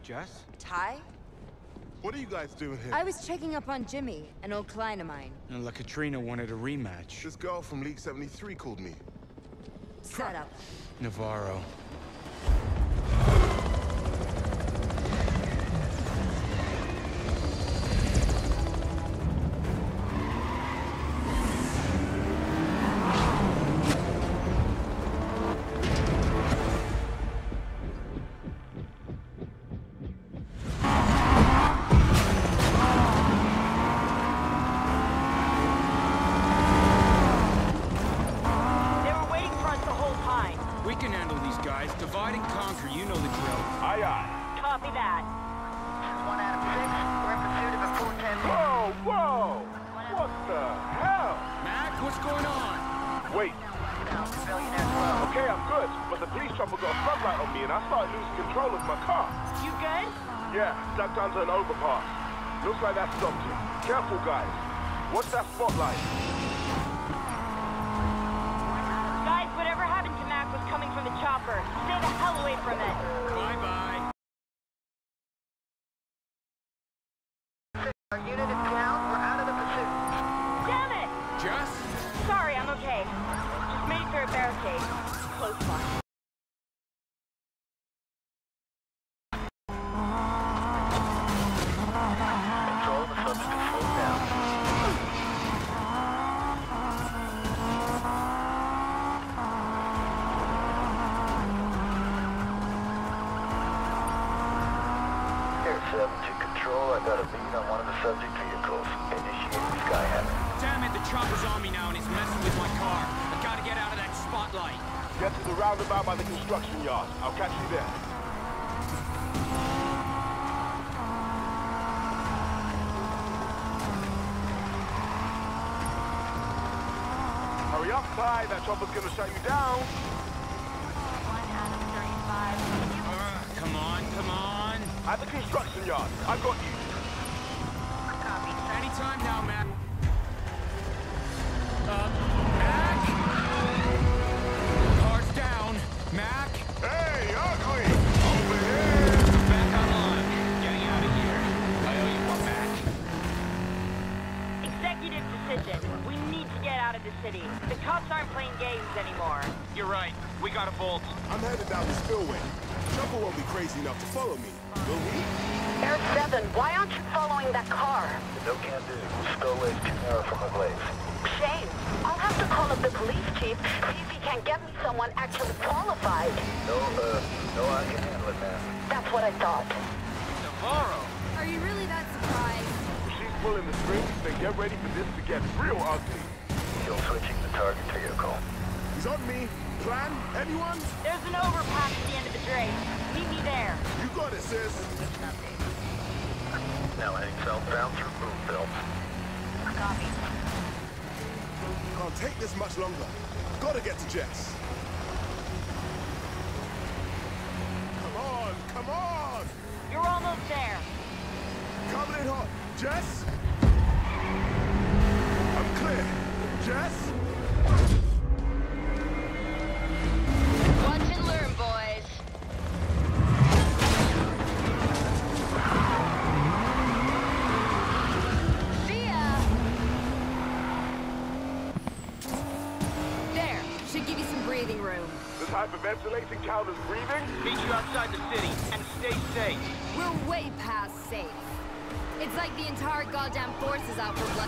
Jess? Ty? What are you guys doing here? I was checking up on Jimmy, an old client of mine. And La Katrina wanted a rematch. This girl from League 73 called me. Set up. Navarro. Divide and conquer, you know the drill. Aye, aye. Copy that. 1 out of 6. We're in pursuit of a 410. Whoa, whoa! What the hell? Mac, what's going on? Wait. Civilian as well. Okay, I'm good, but the police chopper got a floodlight on me and I started losing control of my car. You good? Yeah, ducked onto an overpass. Looks like that stopped you. Careful, guys. What's that spotlight? Guys, whatever happened to Mac was coming from the chopper. Stay the hell away from it. Bye-bye. Our unit is down. We're out of the pursuit. Damn it! Jess? Sorry, I'm okay. Just made it through a barricade. Close one. Control, the subject is slowed down. Air 7 to control. I got a beat on one of the subject vehicles. Initiating Skyhammer. Damn it, the chopper's on me now and he's messing with my car. I gotta get out of that spotlight. Get to the roundabout by the construction yard. I'll catch you there. Hurry up, Ty. That chopper's gonna shut you down. 1 out of 35. Come on, come on. At the construction yard. I got you. Copy. Anytime now, Mac. Mac? Car's down. Mac? Hey, ugly! Over here! Back online. Getting out of here. I owe you one, Mac. Executive decision. We need to get out of the city. The cops aren't playing games anymore. You're right. We gotta bolt. I'm headed down the spillway. Chopper won't be crazy enough to follow me, will he? Air 7, why aren't you following that car? No can do. Spillway's too narrow for my blades. Shame. I'll have to call up the police chief, see if he can get me someone actually qualified. No, I can handle it, man. That's what I thought. Navarro? Are you really that surprised? If she's pulling the strings, then get ready for this to get real ugly. Still switching the target vehicle. He's on me. Plan? Anyone? There's an overpass at the end of the drain. Meet me there. You got it, sis. Now heading southbound through Boomville. Copy. Can't take this much longer. Gotta get to Jess. Come on, come on! You're almost there. Coming in hot. Jess? I'm clear. Jess? Watch and learn, boys. See ya! There. Should give you some breathing room. This hyperventilating counters breathing? Meet you outside the city and stay safe. We're way past safe. It's like the entire goddamn force is out for blood.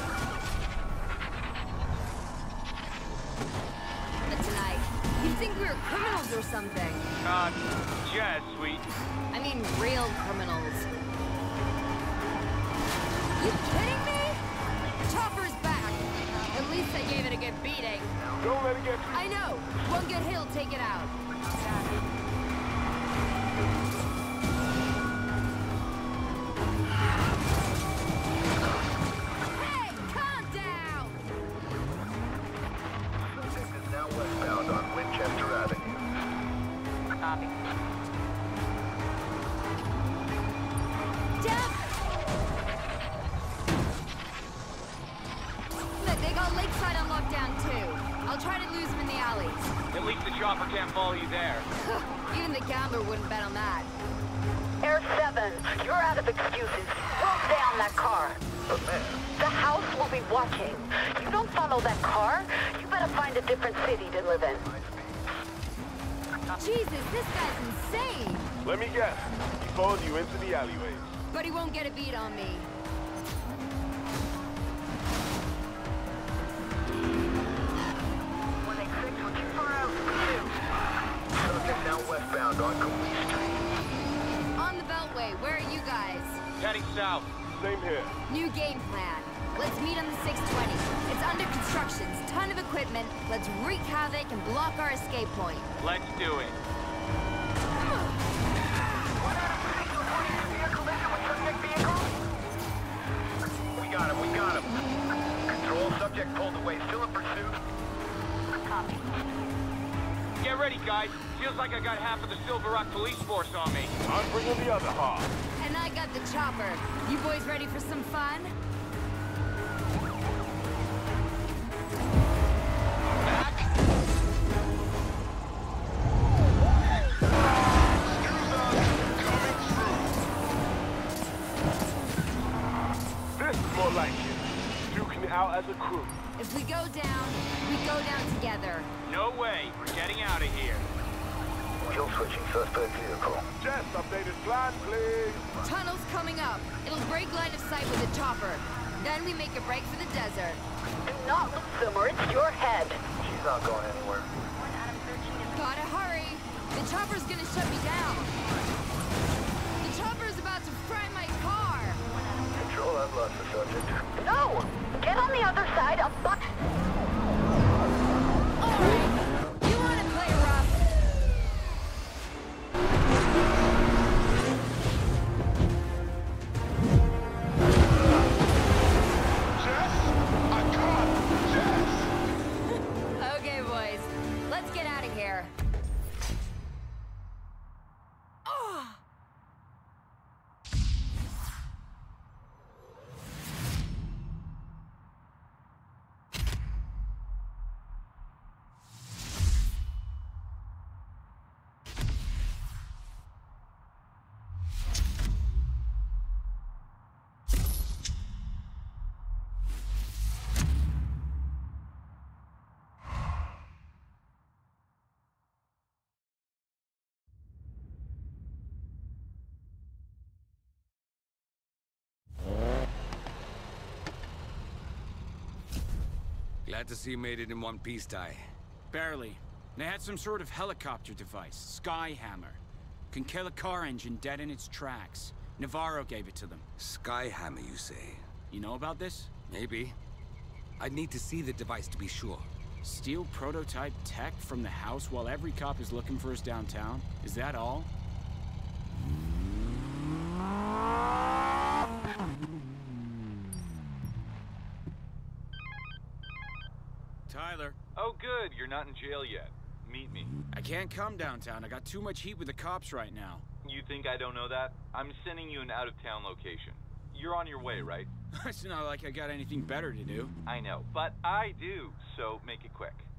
But tonight, you'd think we were criminals or something. Jess, I mean, real criminals. You kidding me? Chopper's back. At least I gave it a good beating. Don't let it get I know. One good hit'll take it out. Hey, calm down! Subject is now westbound on Winchester Avenue. Copy. Down! They got Lakeside on lockdown too. I'll try to lose him in the alleys. At least the chopper can't follow you there. Even the gambler wouldn't bet on that. Air 7, of excuses. We'll stay on that car. But man, The house will be watching. You don't follow that car, you better find a different city to live in. Jesus, this guy's insane. Let me guess. He followed you into the alleyways. But he won't get a beat on me. 186, we're too far out. Subject now westbound on Koenigsegg Street. On the Beltway, where are you guys? Heading south. Same here. New game plan. Let's meet on the 620. It's under construction, ton of equipment. Let's wreak havoc and block our escape point. Let's do it. We got him. Control, subject pulled away. Still in pursuit. Copy. Get ready, guys. Feels like I got half of the Silver Rock police force on me. I'm bringing the other half. And I got the chopper. You boys ready for some fun? This is more like it. Duking it out as a crew. If we go down together. No way. We're getting out of here. Kill switching suspect vehicle. Jess, updated plan, please. Tunnel's coming up. It'll break line of sight with a chopper. Then we make a break for the desert. Do not lose them or it's your head. She's not going anywhere. Gotta hurry. The chopper's gonna shut me down. The chopper's about to fry my car. Control, I've lost the subject. No! Get on the other side of the... Alright. You wanna play rough? Jess? I can't. Jess! Okay, boys. Let's get out of here. Glad to see you made it in one piece, Ty. Barely. They had some sort of helicopter device, Skyhammer. Can kill a car engine dead in its tracks. Navarro gave it to them. Skyhammer, you say? You know about this? Maybe. I'd need to see the device to be sure. Steal prototype tech from the house while every cop is looking for us downtown? Is that all? Tyler. Oh, good. You're not in jail yet. Meet me. I can't come downtown. I got too much heat with the cops right now. You think I don't know that? I'm sending you an out-of-town location. You're on your way, right? It's not like I got anything better to do. I know, but I do, so make it quick.